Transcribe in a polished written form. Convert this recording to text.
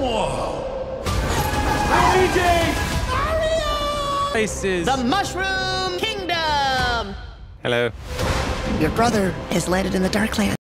Whoa! Luigi! Mario! Places. The Mushroom Kingdom! Hello. Your brother has landed in the Darklands.